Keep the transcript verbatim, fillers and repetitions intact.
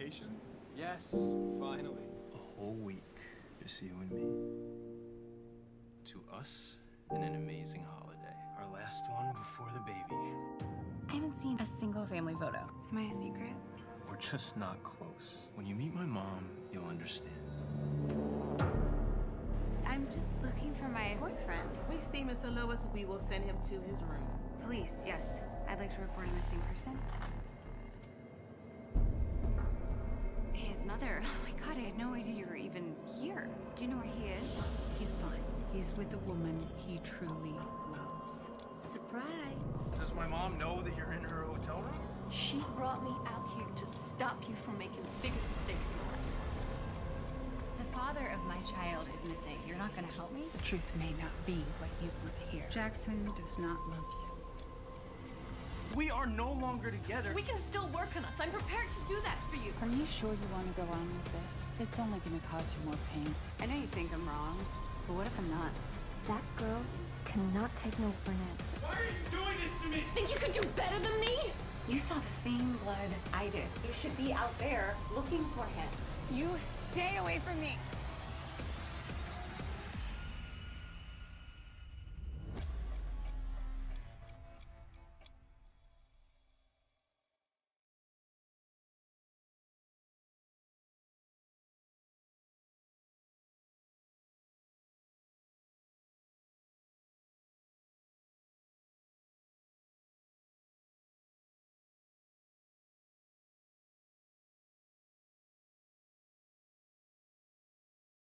vacation? Yes, finally. A whole week, just you and me. To us, and an amazing holiday. Our last one before the baby. I haven't seen a single family photo. Am I a secret? We're just not close. When you meet my mom, you'll understand. I'm just looking for my boyfriend. We see Mister Lewis, we will send him to his room. Police, yes. I'd like to report a missing person. His mother. Oh my God, I had no idea you were even here. Do you know where he is? He's fine. He's with the woman he truly loves. Surprise. Does my mom know that you're in her hotel room? She brought me out here to stop you from making the biggest mistake of your life. The father of my child is missing. You're not gonna help me? The truth may not be what you want to hear. Jackson does not love you. We are no longer together. We can still work on us. I'm prepared to do that for you. Are you sure you want to go on with this? It's only going to cause you more pain. I know you think I'm wrong, but what if I'm not? That girl cannot take no for an answer. Why are you doing this to me? Think you can do better than me? You saw the same blood I did. You should be out there looking for him. You stay away from me.